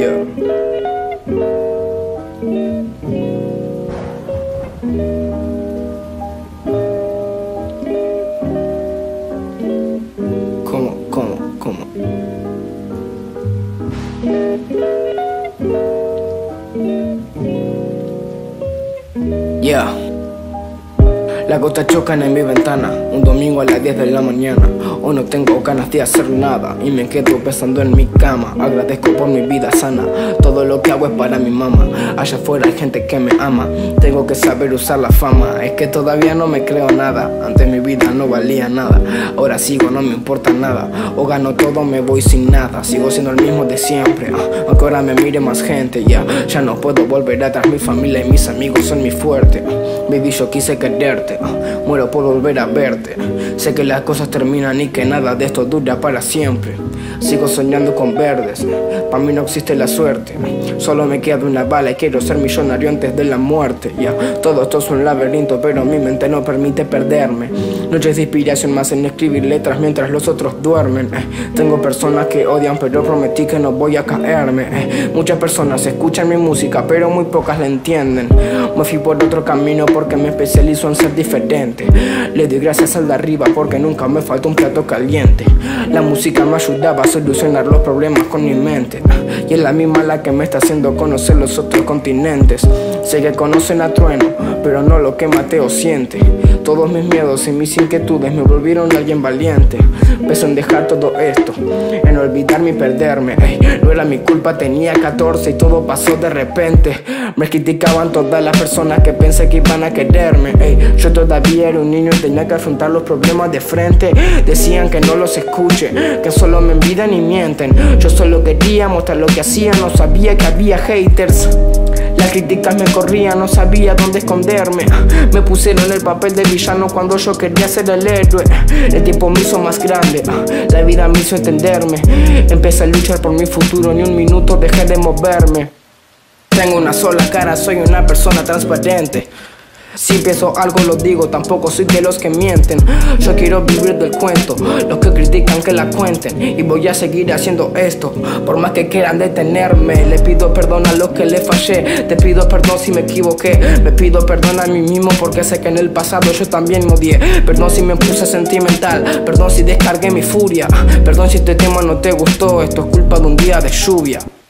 Yeah. ¿Cómo? Yeah. Las gotas chocan en mi ventana, un domingo a las 10 de la mañana. Hoy no tengo ganas de hacer nada y me quedo pensando en mi cama. Agradezco por mi vida sana, todo lo que hago es para mi mamá. Allá afuera hay gente que me ama, tengo que saber usar la fama. Es que todavía no me creo nada, antes mi vida no valía nada. Ahora sigo, no me importa nada, o gano todo me voy sin nada. Sigo siendo el mismo de siempre, aunque ahora me mire más gente. Ya no puedo volver atrás, mi familia y mis amigos son mi fuerte. Baby, yo quise quererte, muero por volver a verte. Sé que las cosas terminan y que nada de esto dura para siempre. Sigo soñando con verdes, para mí no existe la suerte. Solo me queda una bala y quiero ser millonario antes de la muerte. Todo esto es un laberinto, pero mi mente no permite perderme. Noches de inspiración más en escribir letras mientras los otros duermen. Tengo personas que odian, pero prometí que no voy a caerme. Muchas personas escuchan mi música, pero muy pocas la entienden. Me fui por otro camino porque me especializo en ser diferente. Le doy gracias al de arriba porque nunca me falta un plato caliente. La música me ayudaba a solucionar los problemas con mi mente, y es la misma la que me está haciendo conocer los otros continentes. Sé que conocen a Trueno, pero no lo que Mateo siente. Todos mis miedos y mis inquietudes me volvieron alguien valiente. Peso en dejar todo esto, en olvidarme y perderme. No era mi culpa, tenía 14 y todo pasó de repente. Me criticaban todas las personas que pensé que iban a quererme. Yo todavía era un niño y tenía que afrontar los problemas de frente. Decían que no los escuche, que solo me envidian y mienten. Yo solo quería mostrar lo que hacía, no sabía que había haters. Las críticas me corrían, no sabía dónde esconderme. Me pusieron el papel de villano cuando yo quería ser el héroe. El tiempo me hizo más grande, la vida me hizo entenderme. Empecé a luchar por mi futuro, ni un minuto dejé de moverme. Tengo una sola cara, soy una persona transparente. Si pienso algo lo digo, tampoco soy de los que mienten. Yo quiero vivir del cuento, los que critican que la cuenten. Y voy a seguir haciendo esto, por más que quieran detenerme. Le pido perdón a los que le fallé, te pido perdón si me equivoqué. Me pido perdón a mí mismo porque sé que en el pasado yo también me odié. Perdón si me puse sentimental, perdón si descargué mi furia. Perdón si este tema no te gustó, esto es culpa de un día de lluvia.